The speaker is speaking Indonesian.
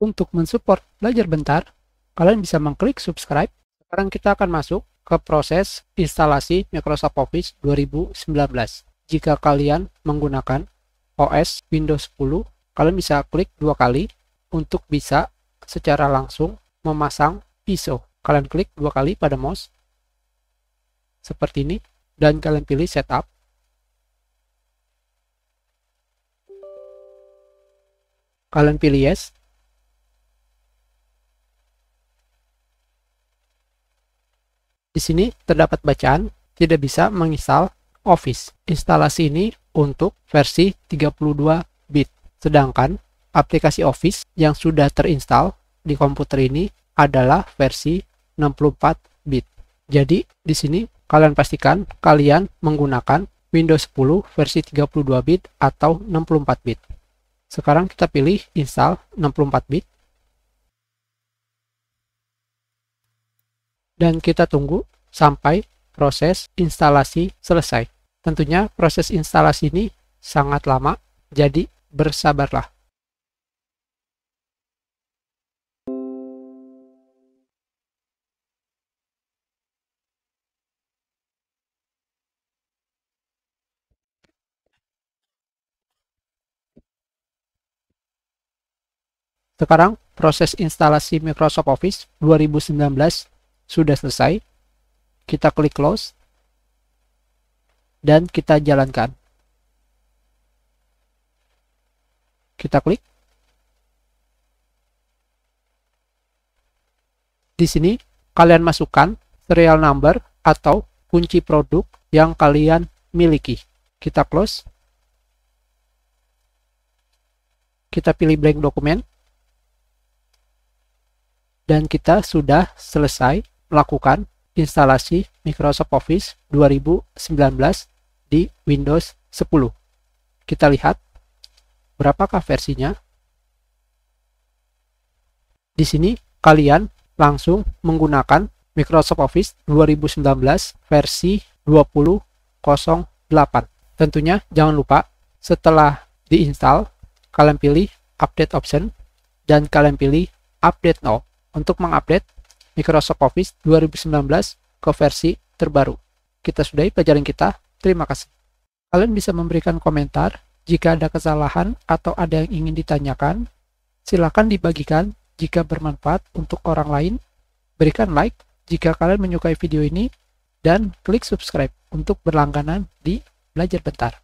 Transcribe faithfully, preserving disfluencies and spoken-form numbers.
Untuk mensupport Belajar Bentar, kalian bisa mengklik subscribe. Sekarang kita akan masuk ke proses instalasi Microsoft Office dua ribu sembilan belas. Jika kalian menggunakan O S Windows sepuluh, kalian bisa klik dua kali untuk bisa secara langsung memasang I S O. Kalian klik dua kali pada mouse seperti ini dan kalian pilih setup. Kalian pilih yes. Di sini terdapat bacaan tidak bisa menginstal Office. Instalasi ini untuk versi tiga puluh dua bit. Sedangkan aplikasi Office yang sudah terinstall di komputer ini adalah versi enam puluh empat bit. Jadi di sini kalian pastikan kalian menggunakan Windows sepuluh versi tiga puluh dua bit atau enam puluh empat bit. Sekarang kita pilih install enam puluh empat bit. Dan kita tunggu sampai proses instalasi selesai. Tentunya proses instalasi ini sangat lama, jadi bersabarlah. Sekarang proses instalasi Microsoft Office dua ribu sembilan belas sudah selesai. Kita klik close dan kita jalankan. Kita klik. Di sini kalian masukkan serial number atau kunci produk yang kalian miliki. Kita close. Kita pilih blank dokumen. Dan kita sudah selesai melakukan instalasi Microsoft Office dua ribu sembilan belas di Windows sepuluh. Kita lihat berapakah versinya. Di sini kalian langsung menggunakan Microsoft Office dua ribu sembilan belas versi dua puluh nol delapan. Tentunya jangan lupa setelah diinstal kalian pilih update option dan kalian pilih update now untuk mengupdate Microsoft Office dua ribu sembilan belas ke versi terbaru. Kita sudahi pelajaran kita. Terima kasih. Kalian bisa memberikan komentar jika ada kesalahan atau ada yang ingin ditanyakan. Silakan dibagikan jika bermanfaat untuk orang lain. Berikan like jika kalian menyukai video ini dan klik subscribe untuk berlangganan di Belajar Bentar.